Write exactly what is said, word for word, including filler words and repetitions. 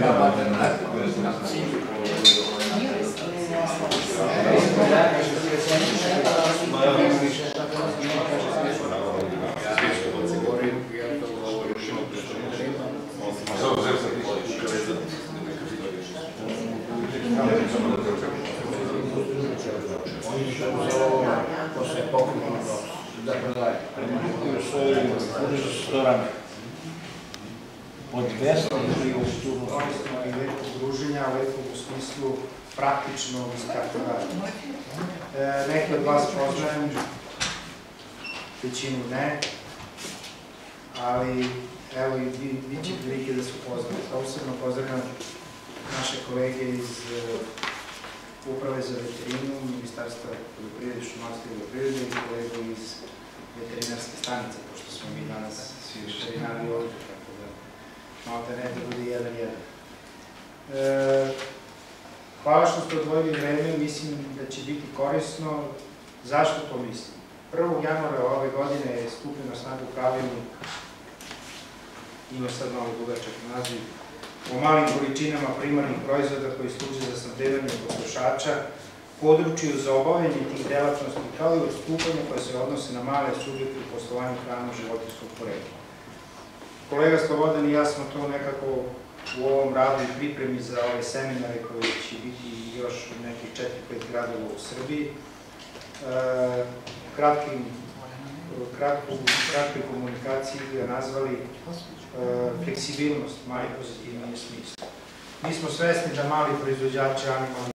od dvesta ili i lepog druženja, lepog u smislu praktičnog i tako dalje. Neki od vas poznajem, većinu ne, ali evo i bit će prilike da se upoznam. Posebno pozdravljam naše kolege iz Uprave za veterinu, Ministarstva poljoprivrede, šumarstva i vodoprivrede i kolegu iz veterinarske stanice, pošto smo mi danas svi veterinari ovdje, tako da malo te ne da bude jedan jedan. Hvala što ste odvojili vreme, mislim da će biti korisno. Zašto to mislim? prvog januara ove godine je stupio na snagu pravilnik, ima sad malo dugačak naziv, o malim količinama primarnih proizvoda koji služe za snabdevanje potrošača, području za obavljanje tih delatnosti, kao i odstupanja koje se odnose na male subjekte u poslovanju hranom životinjskog porekla. Kolega Slobodan i ja smo to nekako u ovom radu i pripremi za ove seminare koji će biti još u nekih četiri pet gradova u Srbiji. Kratkoj komunikaciji ga nazvali fleksibilnost, mali pozitivni smislu. Mi smo svesni da mali proizvođači animalne